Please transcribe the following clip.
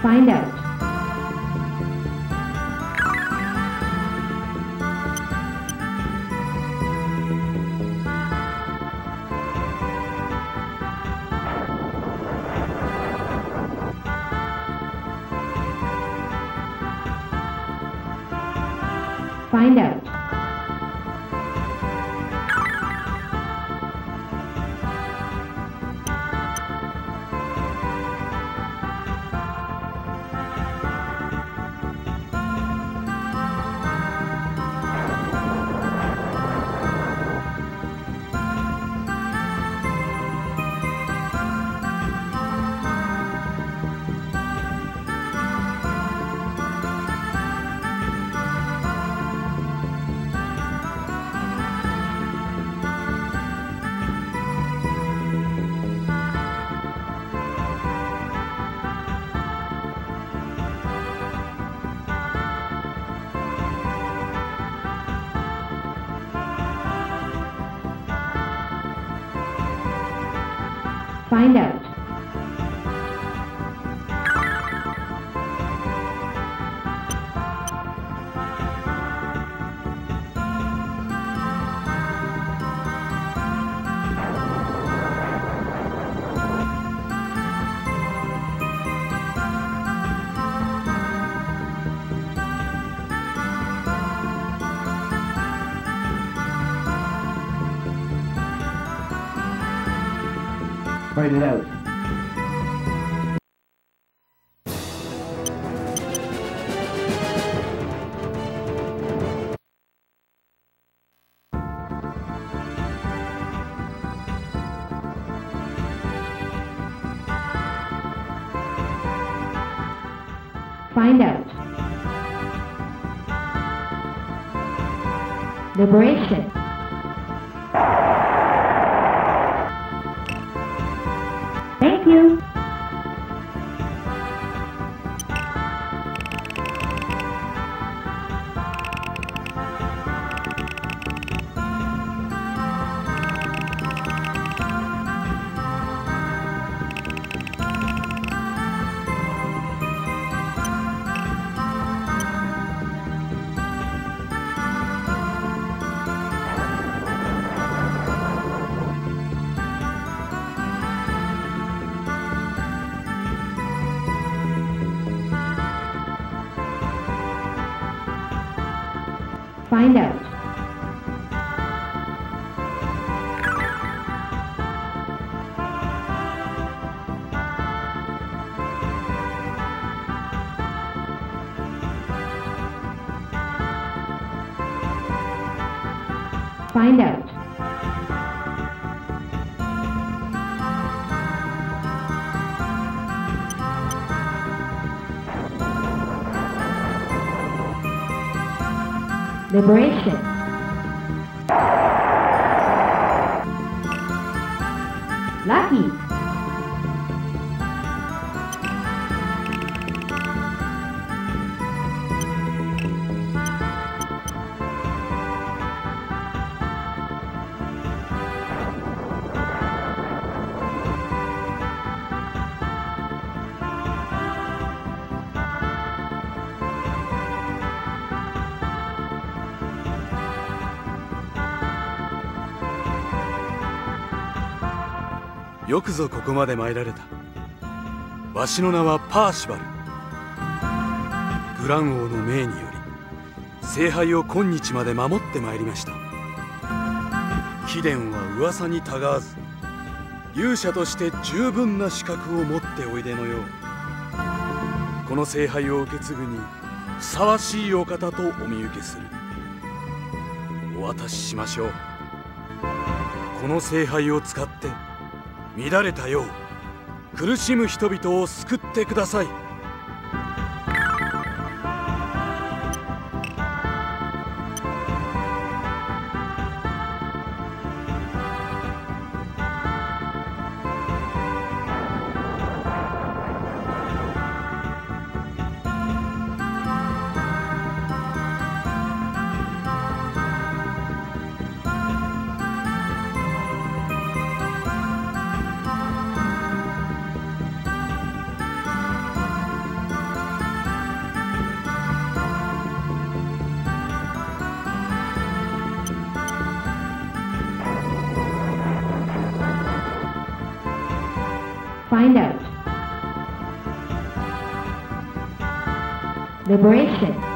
Find out. Find out. Find out. Find it out. Find out. Liberation. Thank you. Find out. Find out. Liberation. Lucky. よくぞここまで参られた。わしの名はパーシバル。グラン王の命により聖杯を今日まで守ってまいりました。貴殿は噂にたがわず勇者として十分な資格を持っておいでのよう。この聖杯を受け継ぐにふさわしいお方とお見受けする。お渡ししましょう。この聖杯を使って乱れた世を、苦しむ人々を救ってください。 Find out. Liberation.